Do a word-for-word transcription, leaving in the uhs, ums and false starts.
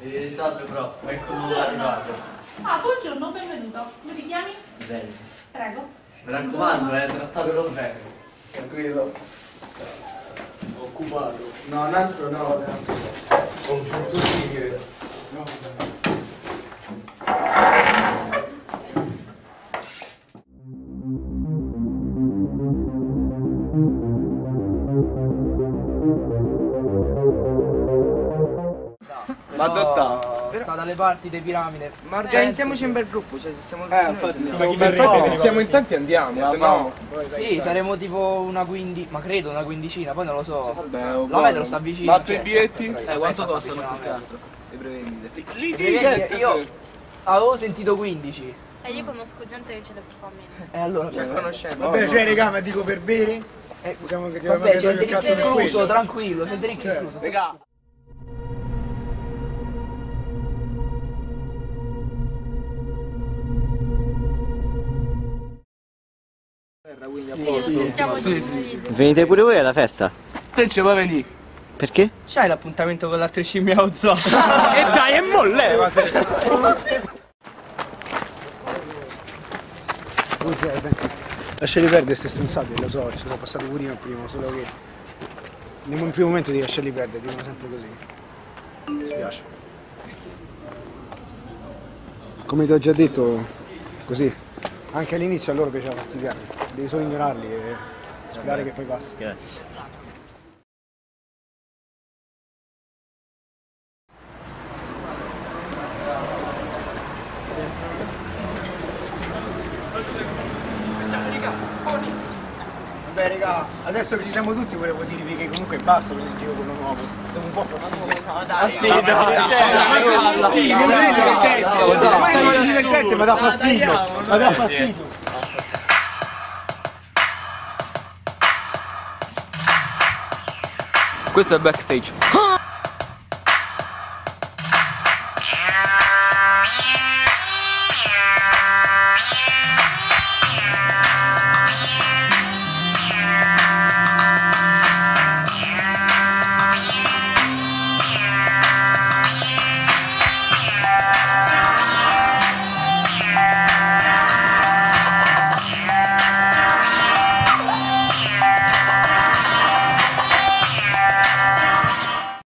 Sì, salve prof, ecco arrivato. Ah, buongiorno, benvenuto. Come ti chiami? Bene. Prego. Mi raccomando, eh, trattatelo bene. Tranquillo. Occupato. No, un altro no. Ho un certo simile. No, Ma dove sta? Sta dalle parti dei piramide. Ma organizziamoci un bel gruppo, cioè se siamo tutti Eh, noi, infatti, siamo- siamo ma infatti se siamo in tanti andiamo, se no... Sì, saremo tipo una quindicina, ma credo una quindicina, poi non lo so. Vabbè, La uguale. metro sta vicino. Ma per i biglietti? Eh, quanto costano più che altro le prevendite? Lì Biglietti, io avevo sentito quindici. E io conosco gente che ce le può fare meno. E allora. Cioè conoscendo. Vabbè, cioè raga, ma dico per bere? Eh, Diciamo che ti vabbè, c'è il il dritto catto incluso, quello. tranquillo, c'è il dritto incluso. Raga. Sì, sì. Venite pure voi alla festa? Te ce vuoi venire? Perché? C'hai l'appuntamento con l'altro scimmia o zoo? E dai, è mollevate! Lasciali perdere queste stronzate, lo so, ci sono passati pure io prima, solo che nel primo momento di lasciarli perdere, dicono sempre così. Mi spiace. Come ti ho già detto, così, anche all'inizio a loro piaceva fastidiarmi, devi solo ignorarli e sperare che poi passi. Grazie. Vabbè raga, adesso che ci siamo tutti volevo dirvi che comunque basta per il giro quello nuovo, dopo un po' fastidio. Anzi, dai, dai, Non è divertente, ma non è divertente, ma dà fastidio, ma dà fastidio. Questo è backstage.